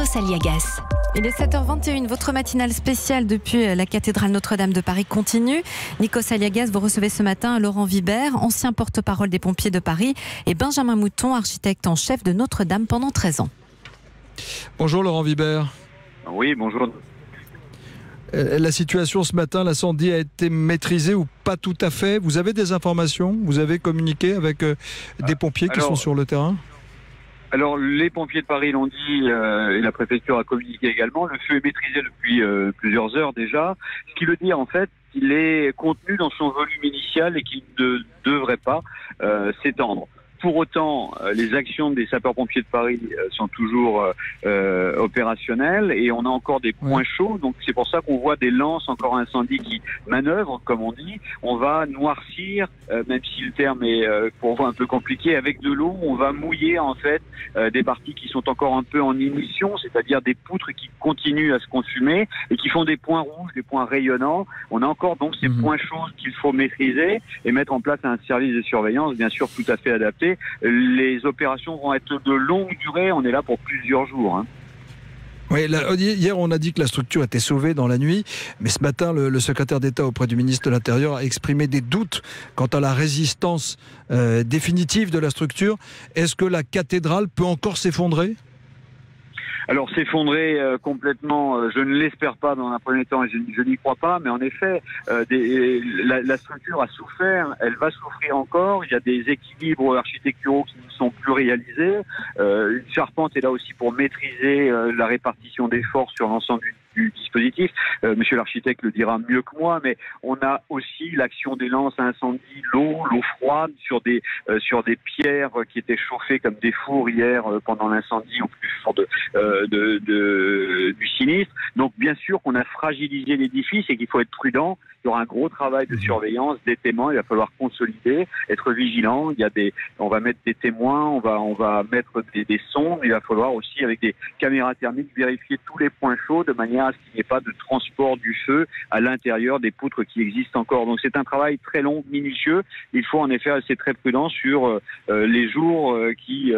Nikos Aliagas. Il est 7h21, votre matinale spéciale depuis la cathédrale Notre-Dame de Paris continue. Nikos Aliagas, vous recevez ce matin Laurent Vibert, ancien porte-parole des pompiers de Paris, et Benjamin Mouton, architecte en chef de Notre-Dame pendant 13 ans. Bonjour Laurent Vibert. Oui, bonjour. La situation ce matin, l'incendie a été maîtrisé ou pas tout à fait? Vous avez des informations? Vous avez communiqué avec des pompiers qui sont sur le terrain? Alors, les pompiers de Paris l'ont dit, et la préfecture a communiqué également. Le feu est maîtrisé depuis plusieurs heures déjà. Ce qui veut dire, en fait, qu'il est contenu dans son volume initial et qu'il ne devrait pas s'étendre. Pour autant, les actions des sapeurs-pompiers de Paris sont toujours opérationnelles et on a encore des points chauds. Donc c'est pour ça qu'on voit des lances encore incendie qui manœuvrent, comme on dit. On va noircir, même si le terme est pour moi un peu compliqué, avec de l'eau. On va mouiller en fait des parties qui sont encore un peu en émission, c'est-à-dire des poutres qui continuent à se consumer et qui font des points rouges, des points rayonnants. On a encore donc ces points chauds qu'il faut maîtriser et mettre en place un service de surveillance, bien sûr, tout à fait adapté. Les opérations vont être de longue durée, on est là pour plusieurs jours. Oui, hier on a dit que la structure était sauvée dans la nuit, mais ce matin le secrétaire d'État auprès du ministre de l'Intérieur a exprimé des doutes quant à la résistance définitive de la structure. Est-ce que la cathédrale peut encore s'effondrer ? Alors s'effondrer complètement, je ne l'espère pas dans un premier temps et je n'y crois pas, mais en effet, la structure a souffert, elle va souffrir encore, il y a des équilibres architecturaux qui ne sont plus réalisés, une charpente est là aussi pour maîtriser la répartition des forces sur l'ensemble du dispositif. Monsieur l'architecte le dira mieux que moi, mais on a aussi l'action des lances à incendie, l'eau froide sur des pierres qui étaient chauffées comme des fours hier pendant l'incendie au plus fort du sinistre. Donc bien sûr qu'on a fragilisé l'édifice et qu'il faut être prudent. Il y aura un gros travail de surveillance, des témoins, il va falloir consolider, être vigilant. On va mettre des témoins, on va mettre des sondes. Il va falloir aussi, avec des caméras thermiques, vérifier tous les points chauds de manière à ce qu'il n'y ait pas de transport du feu à l'intérieur des poutres qui existent encore. Donc c'est un travail très long, minutieux. Il faut en effet rester très prudent sur les jours qui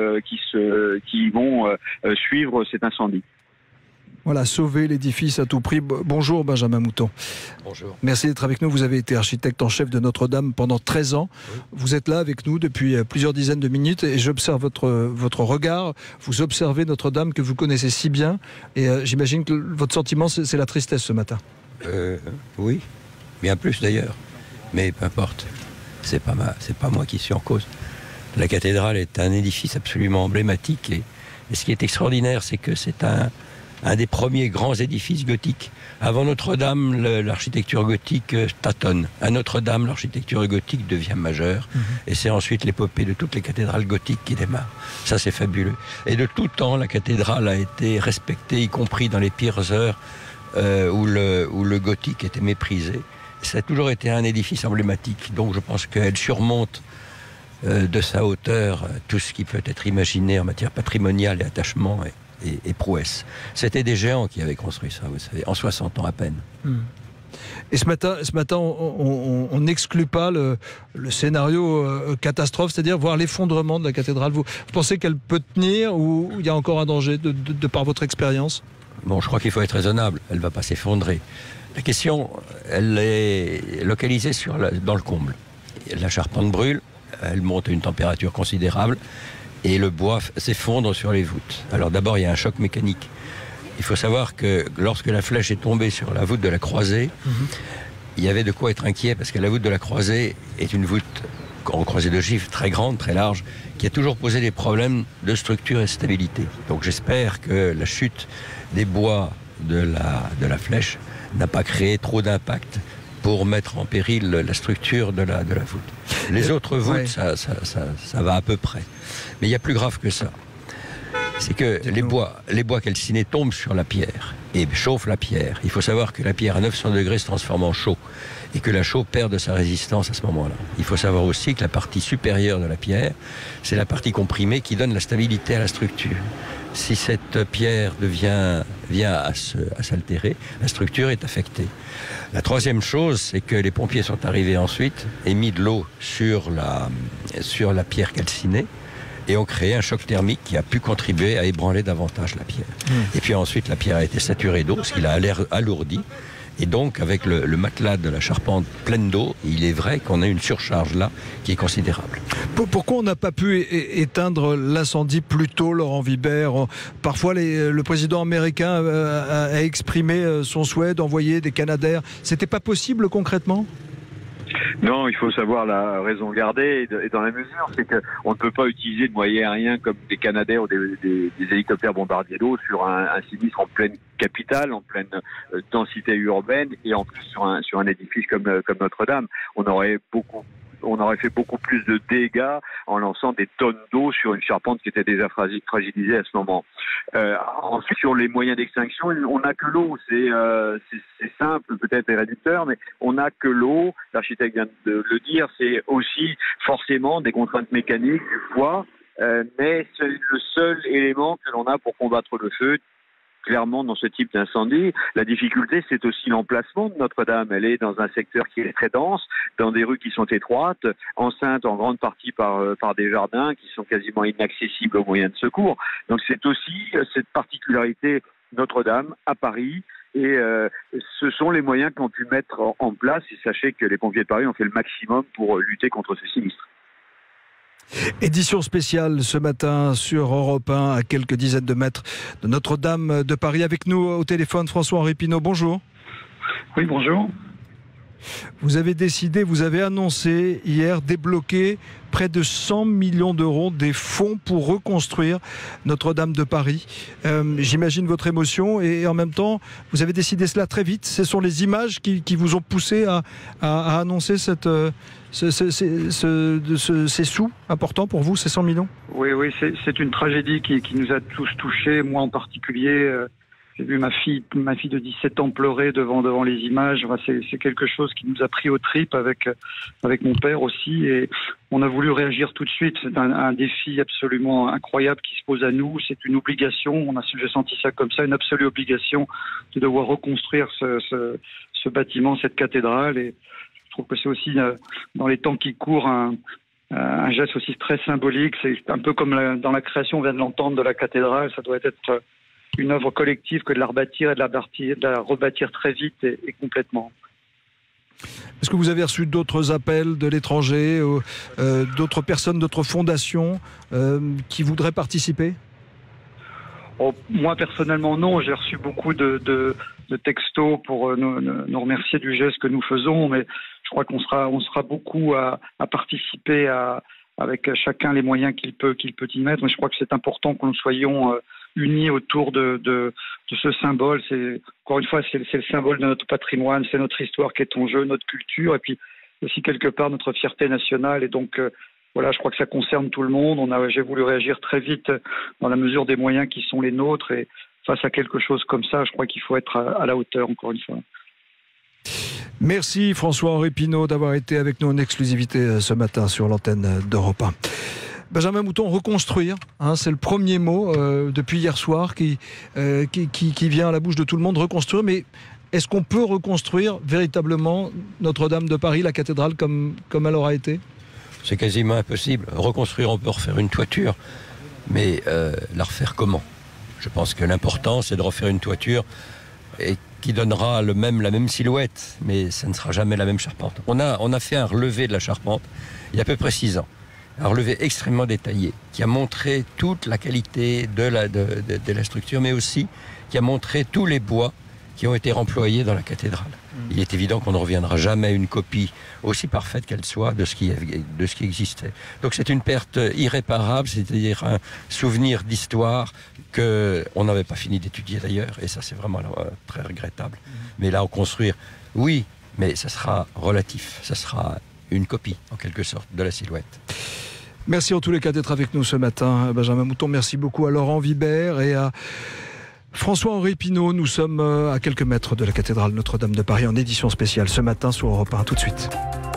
vont suivre cet incendie. Voilà, sauver l'édifice à tout prix. Bonjour Benjamin Mouton. Bonjour. Merci d'être avec nous. Vous avez été architecte en chef de Notre-Dame pendant 13 ans. Oui. Vous êtes là avec nous depuis plusieurs dizaines de minutes et j'observe votre regard. Vous observez Notre-Dame que vous connaissez si bien et j'imagine que votre sentiment c'est la tristesse ce matin. Oui, bien plus d'ailleurs. Mais peu importe, c'est pas moi qui suis en cause. La cathédrale est un édifice absolument emblématique et ce qui est extraordinaire, c'est que c'est un des premiers grands édifices gothiques. Avant Notre-Dame, l'architecture gothique tâtonne. À Notre-Dame, l'architecture gothique devient majeure. Et c'est ensuite l'épopée de toutes les cathédrales gothiques qui démarre. Ça, c'est fabuleux. Et de tout temps, la cathédrale a été respectée, y compris dans les pires heures où le gothique était méprisé. Ça a toujours été un édifice emblématique. Donc je pense qu'elle surmonte de sa hauteur tout ce qui peut être imaginé en matière patrimoniale et attachement et prouesse. C'était des géants qui avaient construit ça, vous savez, en 60 ans à peine. Et ce matin on n'exclut pas le scénario catastrophe, c'est-à-dire voir l'effondrement de la cathédrale. Vous pensez qu'elle peut tenir ou il y a encore un danger de par votre expérience? Bon, je crois qu'il faut être raisonnable. Elle ne va pas s'effondrer. La question, elle est localisée dans le comble. La charpente brûle, elle monte à une température considérable. Et le bois s'effondre sur les voûtes. Alors d'abord, il y a un choc mécanique. Il faut savoir que lorsque la flèche est tombée sur la voûte de la croisée, il y avait de quoi être inquiet, parce que la voûte de la croisée est une voûte en croisée de givre très grande, très large, qui a toujours posé des problèmes de structure et de stabilité. Donc j'espère que la chute des bois de la flèche n'a pas créé trop d'impact pour mettre en péril la structure de la voûte. Les autres voûtes, ça va à peu près. Mais il y a plus grave que ça. C'est que les bois calcinés tombent sur la pierre et chauffent la pierre. Il faut savoir que la pierre à 900 degrés se transforme en chaux et que la chaux perd de sa résistance à ce moment-là. Il faut savoir aussi que la partie supérieure de la pierre, c'est la partie comprimée qui donne la stabilité à la structure. Si cette pierre vient à s'altérer, la structure est affectée. La troisième chose, c'est que les pompiers sont arrivés ensuite et mis de l'eau sur la pierre calcinée et ont créé un choc thermique qui a pu contribuer à ébranler davantage la pierre. Et puis ensuite, la pierre a été saturée d'eau, ce qui l'a alourdi. Et donc, avec le matelas de la charpente pleine d'eau, il est vrai qu'on a une surcharge là qui est considérable. Pourquoi on n'a pas pu éteindre l'incendie plus tôt, Laurent Vibert? Parfois, le président américain a exprimé son souhait d'envoyer des Canadair. C'était pas possible concrètement? Non, il faut savoir la raison garder, et dans la mesure, c'est qu'on ne peut pas utiliser de moyens aériens comme des Canadair ou des hélicoptères bombardiers d'eau sur un sinistre en pleine capitale, en pleine densité urbaine, et en plus sur un édifice comme Notre-Dame. On aurait fait beaucoup plus de dégâts en lançant des tonnes d'eau sur une charpente qui était déjà fragilisée à ce moment. Ensuite, sur les moyens d'extinction, on n'a que l'eau. C'est simple, peut-être et réducteur, mais on n'a que l'eau. L'architecte vient de le dire, c'est aussi forcément des contraintes mécaniques, du poids, mais c'est le seul élément que l'on a pour combattre le feu. Clairement, dans ce type d'incendie, la difficulté, c'est aussi l'emplacement de Notre-Dame. Elle est dans un secteur qui est très dense, dans des rues qui sont étroites, enceinte en grande partie par des jardins qui sont quasiment inaccessibles aux moyens de secours. Donc c'est aussi cette particularité Notre-Dame à Paris. Et ce sont les moyens qu'on pu mettre en place. Et sachez que les pompiers de Paris ont fait le maximum pour lutter contre ce sinistre. Édition spéciale ce matin sur Europe 1, à quelques dizaines de mètres de Notre-Dame de Paris. Avec nous au téléphone, François-Henri Pinault. Bonjour. Oui, bonjour. Vous avez annoncé hier débloquer près de 100 millions d'euros des fonds pour reconstruire Notre-Dame de Paris. J'imagine votre émotion et en même temps, vous avez décidé cela très vite. Ce sont les images qui vous ont poussé à annoncer ces sous importants pour vous, ces 100 millions? Oui, c'est une tragédie qui nous a tous touchés, moi en particulier. J'ai vu ma fille de 17 ans pleurer devant les images. Enfin, c'est quelque chose qui nous a pris aux tripes avec mon père aussi. Et on a voulu réagir tout de suite. C'est un défi absolument incroyable qui se pose à nous. C'est une obligation. J'ai senti ça comme ça, une absolue obligation de devoir reconstruire ce bâtiment, cette cathédrale. Et je trouve que c'est aussi, dans les temps qui courent, un geste aussi très symbolique. C'est un peu comme dans la création, on vient de l'entendre, de la cathédrale. Ça doit être une œuvre collective que de la rebâtir et de la rebâtir très vite et complètement. Est-ce que vous avez reçu d'autres appels de l'étranger, d'autres personnes, d'autres fondations qui voudraient participer? Moi, personnellement, non. J'ai reçu beaucoup de textos pour nous remercier du geste que nous faisons, mais je crois qu'on sera beaucoup à participer avec chacun les moyens qu'il peut y mettre. Mais je crois que c'est important que nous soyons unis autour de ce symbole. Encore une fois, c'est le symbole de notre patrimoine, c'est notre histoire qui est en jeu, notre culture, et puis aussi quelque part notre fierté nationale. Et donc, voilà, je crois que ça concerne tout le monde. J'ai voulu réagir très vite dans la mesure des moyens qui sont les nôtres. Et face à quelque chose comme ça, je crois qu'il faut être à la hauteur, encore une fois. Merci François-Henri Pinault d'avoir été avec nous en exclusivité ce matin sur l'antenne d'Europe 1. Benjamin Mouton, reconstruire, c'est le premier mot depuis hier soir qui vient à la bouche de tout le monde, reconstruire. Mais est-ce qu'on peut reconstruire véritablement Notre-Dame de Paris, la cathédrale, comme elle aura été? C'est quasiment impossible. Reconstruire, on peut refaire une toiture, mais la refaire comment? Je pense que l'important, c'est de refaire une toiture et qui donnera la même silhouette, mais ça ne sera jamais la même charpente. On a fait un relevé de la charpente il y a à peu près 6 ans. Un relevé extrêmement détaillé, qui a montré toute la qualité de la structure, mais aussi qui a montré tous les bois qui ont été remployés dans la cathédrale. Il est évident qu'on ne reviendra jamais à une copie aussi parfaite qu'elle soit de ce qui existait. Donc c'est une perte irréparable, c'est-à-dire un souvenir d'histoire qu'on n'avait pas fini d'étudier d'ailleurs, et ça c'est vraiment très regrettable. Mais là, construire, oui, mais ça sera relatif, ça sera une copie en quelque sorte de la silhouette. Merci en tous les cas d'être avec nous ce matin, Benjamin Mouton. Merci beaucoup à Laurent Vibert et à François-Henri Pinault. Nous sommes à quelques mètres de la cathédrale Notre-Dame de Paris en édition spéciale ce matin sur Europe 1. Tout de suite.